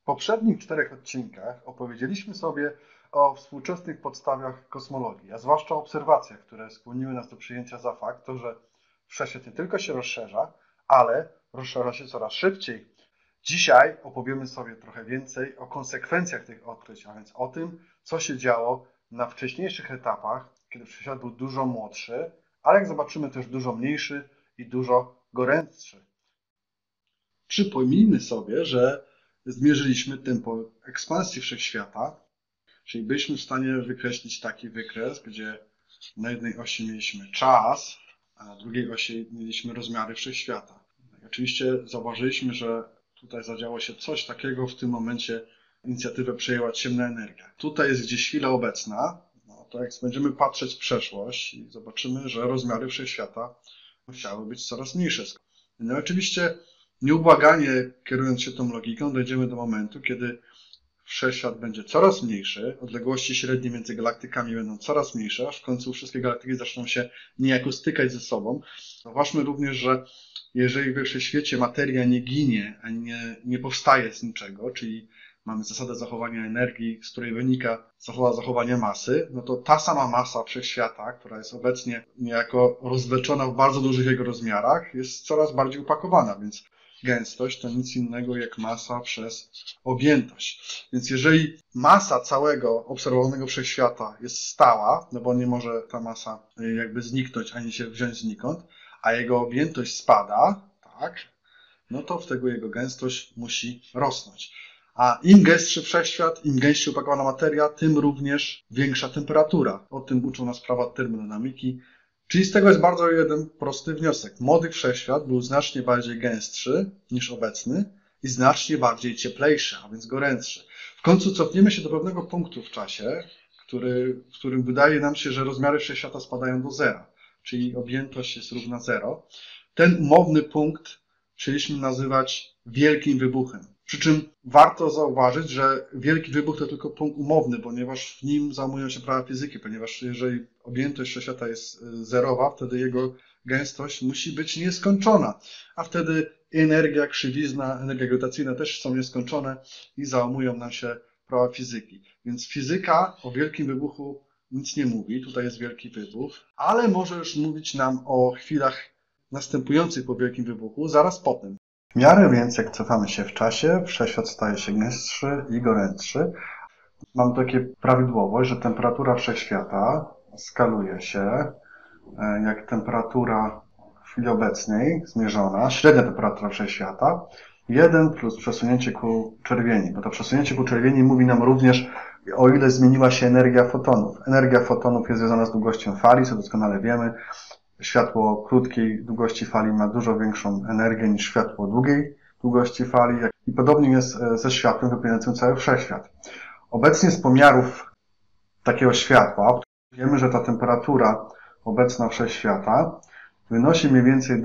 poprzednich 4 odcinkach opowiedzieliśmy sobie o współczesnych podstawiach kosmologii, a zwłaszcza obserwacjach, które skłoniły nas do przyjęcia za fakt, to, że wszechświat nie tylko się rozszerza, ale rozszerza się coraz szybciej. Dzisiaj opowiemy sobie trochę więcej o konsekwencjach tych odkryć, a więc o tym, co się działo na wcześniejszych etapach, kiedy wszechświat był dużo młodszy, ale jak zobaczymy też dużo mniejszy i dużo gorętszy. Przypomnijmy sobie, że zmierzyliśmy tempo ekspansji wszechświata, czyli byliśmy w stanie wykreślić taki wykres, gdzie na jednej osi mieliśmy czas, a na drugiej osi mieliśmy rozmiary wszechświata. Oczywiście zauważyliśmy, że tutaj zadziało się coś takiego, w tym momencie inicjatywę przejęła ciemna energia. Tutaj jest gdzieś chwila obecna, to jak będziemy patrzeć w przeszłość i zobaczymy, że rozmiary wszechświata musiały być coraz mniejsze. No oczywiście nieubłaganie, kierując się tą logiką, dojdziemy do momentu, kiedy wszechświat będzie coraz mniejszy, odległości średnie między galaktykami będą coraz mniejsze, aż w końcu wszystkie galaktyki zaczną się niejako stykać ze sobą. Zauważmy również, że jeżeli we wszechświecie materia nie ginie, ani nie powstaje z niczego, czyli mamy zasadę zachowania energii, z której wynika zasada zachowania masy, no to ta sama masa wszechświata, która jest obecnie niejako rozwleczona w bardzo dużych jego rozmiarach, jest coraz bardziej upakowana, więc gęstość to nic innego jak masa przez objętość. Więc jeżeli masa całego obserwowanego wszechświata jest stała, no bo nie może ta masa jakby zniknąć, ani się wziąć znikąd, a jego objętość spada, tak, no to wtedy jego gęstość musi rosnąć. A im gęstszy wszechświat, im gęściej upakowana materia, tym również większa temperatura. O tym uczą nas prawa termodynamiki. Czyli z tego jest bardzo jeden prosty wniosek. Młody wszechświat był znacznie bardziej gęstszy niż obecny i znacznie bardziej cieplejszy, a więc gorętszy. W końcu cofniemy się do pewnego punktu w czasie, w którym wydaje nam się, że rozmiary wszechświata spadają do zera, czyli objętość jest równa zero. Ten umowny punkt chcieliśmy nazywać wielkim wybuchem. Przy czym warto zauważyć, że wielki wybuch to tylko punkt umowny, ponieważ w nim załamują się prawa fizyki, ponieważ jeżeli objętość wszechświata jest zerowa, wtedy jego gęstość musi być nieskończona, a wtedy energia, krzywizna, energia grawitacyjna też są nieskończone i załamują nam się prawa fizyki. Więc fizyka o wielkim wybuchu nic nie mówi, tutaj jest wielki wybuch, ale może już mówić nam o chwilach następujących po wielkim wybuchu, zaraz potem. W miarę więc, jak cofamy się w czasie, wszechświat staje się gęstszy i gorętszy. Mam takie prawidłowość, że temperatura wszechświata skaluje się jak temperatura w chwili obecnej zmierzona, średnia temperatura wszechświata, 1 plus przesunięcie ku czerwieni, bo to przesunięcie ku czerwieni mówi nam również, o ile zmieniła się energia fotonów. Energia fotonów jest związana z długością fali, co doskonale wiemy. Światło o krótkiej długości fali ma dużo większą energię niż światło o długiej długości fali i podobnie jest ze światłem wypełniającym cały wszechświat. Obecnie z pomiarów takiego światła wiemy, że ta temperatura obecna wszechświata wynosi mniej więcej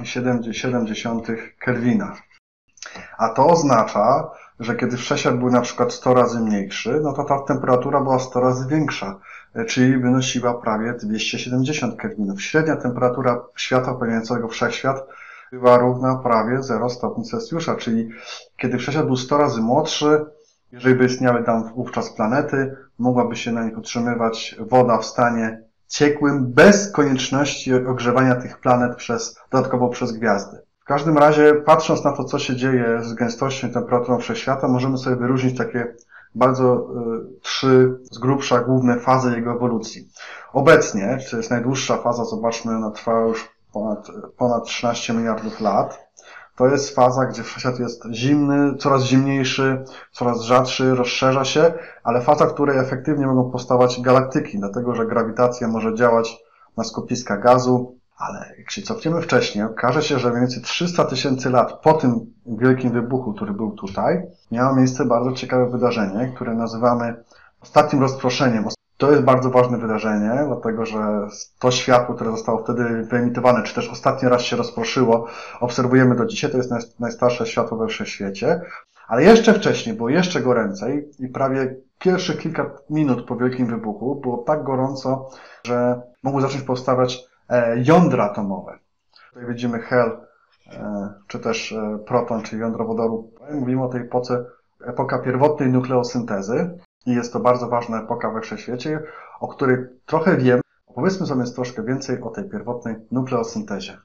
2,7 Kelwina. A to oznacza, że kiedy wszechświat był na przykład 100 razy mniejszy, no to ta temperatura była 100 razy większa, czyli wynosiła prawie 270 kelwinów. Średnia temperatura świata wypełniającego wszechświat była równa prawie 0 stopni Celsjusza, czyli kiedy wszechświat był 100 razy młodszy, jeżeli by istniały tam wówczas planety, mogłaby się na nich utrzymywać woda w stanie ciekłym, bez konieczności ogrzewania tych planet dodatkowo przez gwiazdy. W każdym razie, patrząc na to, co się dzieje z gęstością i temperaturą wszechświata, możemy sobie wyróżnić takie bardzo 3 z grubsza główne fazy jego ewolucji. Obecnie, to jest najdłuższa faza, zobaczmy, ona trwa już ponad 13 miliardów lat. To jest faza, gdzie wszechświat jest zimny, coraz zimniejszy, coraz rzadszy, rozszerza się, ale faza, w której efektywnie mogą powstawać galaktyki, dlatego że grawitacja może działać na skupiska gazu. Ale jak się cofniemy wcześniej, okaże się, że mniej więcej 300 000 lat po tym wielkim wybuchu, który był tutaj, miało miejsce bardzo ciekawe wydarzenie, które nazywamy ostatnim rozproszeniem. To jest bardzo ważne wydarzenie, dlatego że to światło, które zostało wtedy wyemitowane, czy też ostatni raz się rozproszyło, obserwujemy do dzisiaj, to jest najstarsze światło we wszechświecie. Ale jeszcze wcześniej, było jeszcze goręcej i prawie pierwsze kilka minut po wielkim wybuchu było tak gorąco, że mogły zacząć powstawać jądra atomowe. Tutaj widzimy hel, czy też proton, czyli jądro wodoru. Mówimy o tej epoce epoka pierwotnej nukleosyntezy i jest to bardzo ważna epoka we wszechświecie, o której trochę wiemy. Powiedzmy sobie troszkę więcej o tej pierwotnej nukleosyntezie.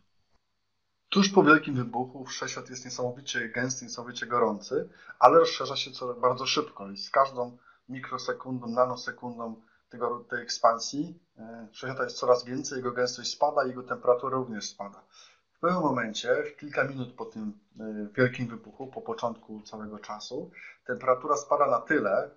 Tuż po Wielkim Wybuchu wszechświat jest niesamowicie gęsty, niesamowicie gorący, ale rozszerza się bardzo szybko i z każdą mikrosekundą, nanosekundą tej ekspansji wszechświata jest coraz więcej, jego gęstość spada i jego temperatura również spada. W pewnym momencie, kilka minut po tym Wielkim Wybuchu, po początku całego czasu, temperatura spada na tyle,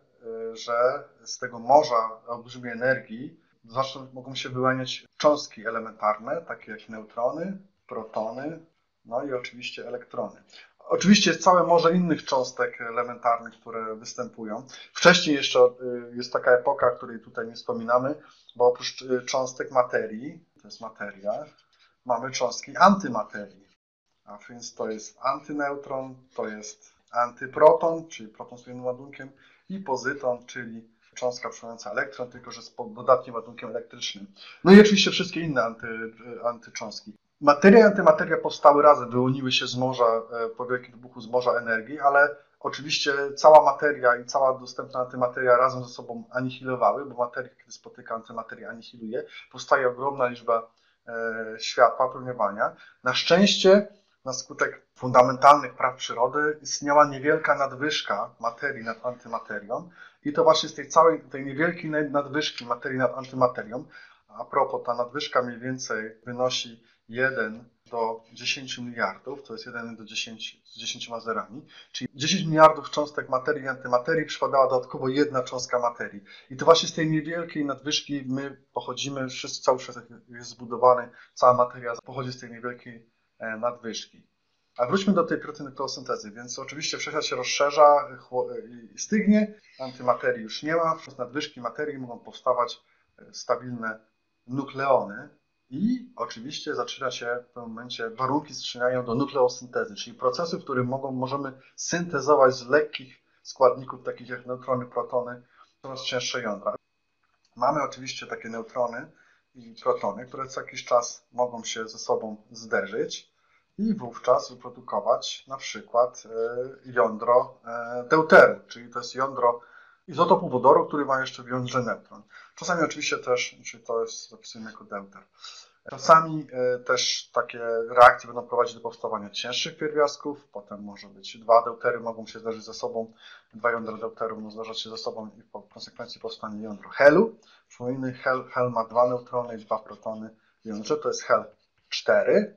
że z tego morza olbrzymiej energii mogą się wyłaniać cząstki elementarne, takie jak neutrony, protony, no i oczywiście elektrony. Oczywiście jest całe morze innych cząstek elementarnych, które występują. Wcześniej jeszcze jest taka epoka, której tutaj nie wspominamy, bo oprócz cząstek materii, to jest materia, mamy cząstki antymaterii. A więc to jest antyneutron, to jest antyproton, czyli proton z jednym ładunkiem, i pozyton, czyli cząstka przemawiająca elektron, tylko że z dodatnim ładunkiem elektrycznym. No i oczywiście wszystkie inne antycząstki. Materia i antymateria powstały razem, wyłoniły się z morza, po Wielkim Wybuchu z morza energii, ale oczywiście cała materia i cała dostępna antymateria razem ze sobą anihilowały, bo materia, kiedy spotyka antymaterię, anihiluje. Powstaje ogromna liczba światła, promieniowania. Na szczęście, na skutek fundamentalnych praw przyrody, istniała niewielka nadwyżka materii nad antymaterią i to właśnie z tej niewielkiej nadwyżki materii nad antymaterią, a propos, ta nadwyżka mniej więcej wynosi 1 do 10 miliardów, to jest 1 do 10 z 10 zerami, czyli 10 miliardów cząstek materii i antymaterii przypadała dodatkowo jedna cząstka materii. I to właśnie z tej niewielkiej nadwyżki my pochodzimy, cały świat jest zbudowany, cała materia pochodzi z tej niewielkiej nadwyżki. A wróćmy do tej nukleosyntezy, więc oczywiście wszechświat się rozszerza i stygnie, antymaterii już nie ma, z nadwyżki materii mogą powstawać stabilne nukleony i oczywiście zaczyna się w pewnym momencie, warunki sprzyjają do nukleosyntezy, czyli procesu, w którym możemy syntezować z lekkich składników, takich jak neutrony, protony, coraz cięższe jądra. Mamy oczywiście takie neutrony i protony, które co jakiś czas mogą się ze sobą zderzyć i wówczas wyprodukować na przykład jądro deuteru, czyli to jest jądro izotopu wodoru, który ma jeszcze w jądrze neutron. Czasami oczywiście też, czyli to jest zapisane jako deuter. Czasami też takie reakcje będą prowadzić do powstawania cięższych pierwiastków, potem może być dwa deutery mogą się zderzyć ze sobą, dwa jądra deuteru mogą zdarzać się ze sobą i w konsekwencji powstanie jądro helu. Przypomnijmy, hel ma dwa neutrony i dwa protony w jądrze, to jest hel 4,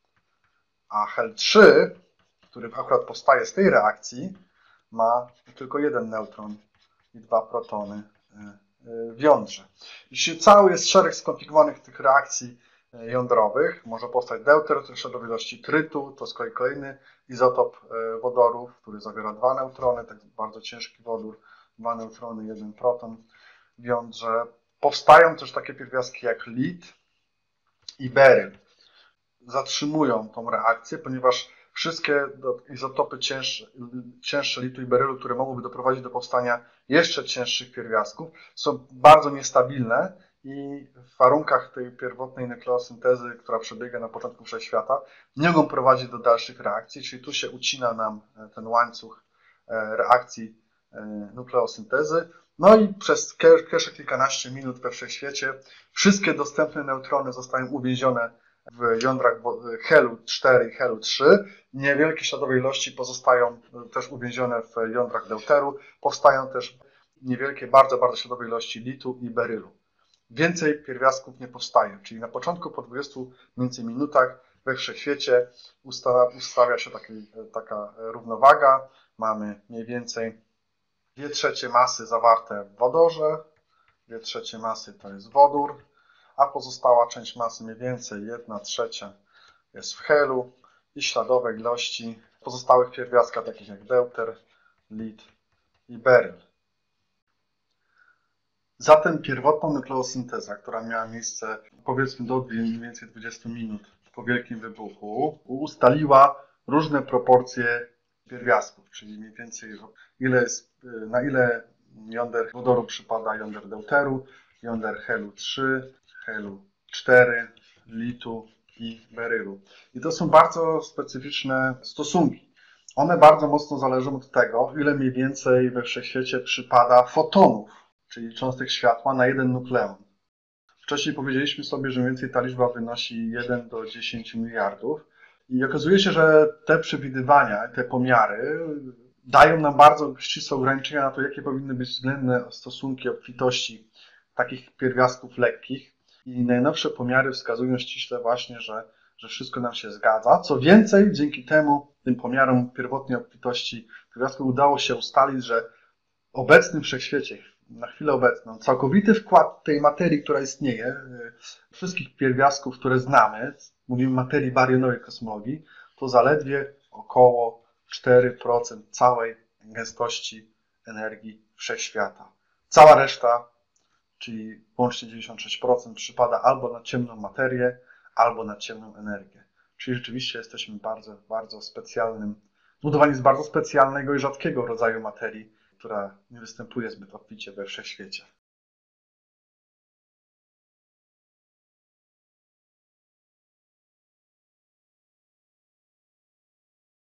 a hel 3, który akurat powstaje z tej reakcji, ma tylko jeden neutron i dwa protony w jądrze. Jeśli cały jest szereg skomplikowanych tych reakcji jądrowych, może powstać deuter w śladowej ilości trytu, to z kolei kolejny izotop wodoru, który zawiera dwa neutrony, tak bardzo ciężki wodór, dwa neutrony, jeden proton w jądrze. Powstają też takie pierwiastki jak lid i beryl. Zatrzymują tą reakcję, ponieważ wszystkie izotopy cięższe litu i berylu, które mogłyby doprowadzić do powstania jeszcze cięższych pierwiastków, są bardzo niestabilne i w warunkach tej pierwotnej nukleosyntezy, która przebiega na początku wszechświata, nie mogą prowadzić do dalszych reakcji, czyli tu się ucina nam ten łańcuch reakcji nukleosyntezy. No i przez pierwsze kilkanaście minut we wszechświecie wszystkie dostępne neutrony zostają uwięzione w jądrach helu 4 i helu 3. Niewielkie śladowe ilości pozostają też uwięzione w jądrach deuteru. Powstają też niewielkie, bardzo, bardzo śladowe ilości litu i berylu. Więcej pierwiastków nie powstaje, czyli na początku, po 20 między minutach we wszechświecie ustawia się taka równowaga. Mamy mniej więcej 2/3 masy zawarte w wodorze, 2/3 masy to jest wodór, a pozostała część masy, mniej więcej 1/3 jest w helu i śladowe ilości pozostałych pierwiastkach, takich jak deuter, lid i beryl. Zatem pierwotna nukleosynteza, która miała miejsce powiedzmy do mniej więcej 20 minut po Wielkim Wybuchu, ustaliła różne proporcje pierwiastków, czyli mniej więcej na ile jąder wodoru przypada jąder deuteru, jąder helu 3, helu 4, litu i berylu. I to są bardzo specyficzne stosunki. one bardzo mocno zależą od tego, ile mniej więcej we wszechświecie przypada fotonów, czyli cząstek światła na jeden nukleon. Wcześniej powiedzieliśmy sobie, że mniej więcej ta liczba wynosi 1 do 10 miliardów i okazuje się, że te przewidywania, te pomiary dają nam bardzo ścisłe ograniczenia na to, jakie powinny być względne stosunki obfitości takich pierwiastków lekkich i najnowsze pomiary wskazują ściśle właśnie, że wszystko nam się zgadza. Co więcej, dzięki tym pomiarom pierwotnej obfitości pierwiastków udało się ustalić, że w obecnym wszechświecie, na chwilę obecną, całkowity wkład tej materii, która istnieje, wszystkich pierwiastków, które znamy, mówimy materii barionowej kosmologii, to zaledwie około 4% całej gęstości energii wszechświata. Cała reszta, czyli łącznie 96%, przypada albo na ciemną materię, albo na ciemną energię. Czyli rzeczywiście jesteśmy bardzo, bardzo specjalnym, zbudowani z bardzo specjalnego i rzadkiego rodzaju materii, która nie występuje zbyt obficie we wszechświecie.